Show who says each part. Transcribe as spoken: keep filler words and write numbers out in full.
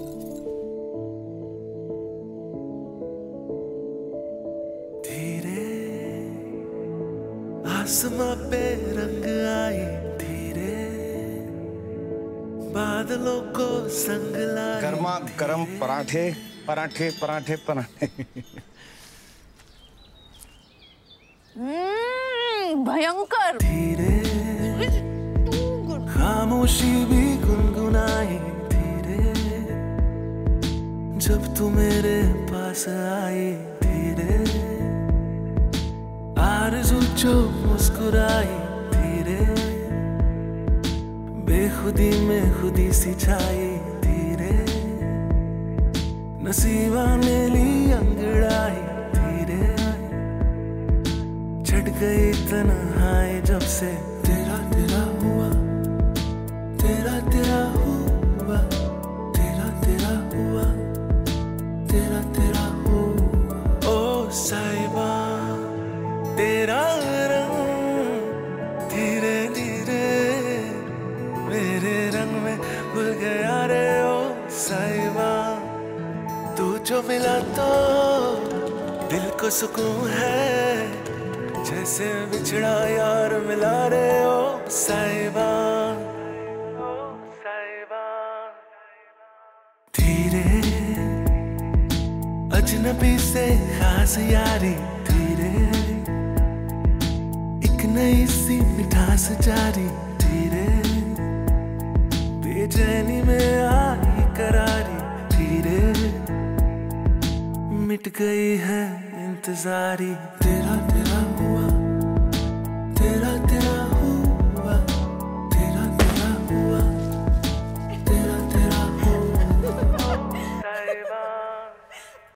Speaker 1: धीरे आसमां पे रंग आए, धीरे बादलों को संग लाए।
Speaker 2: गर्मा गर्म पराठे पराठे पराठे पराठे।
Speaker 3: भयंकर।
Speaker 1: धीरे खामोशी भी गुनगुनाई, धीरे जब तू मेरे पास आई, धीरे आरज़ू जो मुस्कुराई, धीरे बेखुदी में खुदी सी छाई, धीरे नसीबा ने ली अंगड़ाई, धीरे छट गई तन्हाई जब से तेरा तेरा हुआ, तेरा तेरा हुआ, तेरा तेरा हुआ, तेरा तेरा हुआ। ओ साहिबा तेरा रंग धीरे धीरे मेरे रंग में घुल गया रे। ओ साहिबा तू जो मिला तो दिल को सुकून है, जैसे बिछड़ा यार मिला रे। ओ साहिबा ओ साहिबा धीरे अजनबी से खास यारी, धीरे एक नई सी मिठास जारी, धीरे बेचैनी में आई करारी, धीरे मिट गई है इंतजारी। तेरा तेरा हुआ,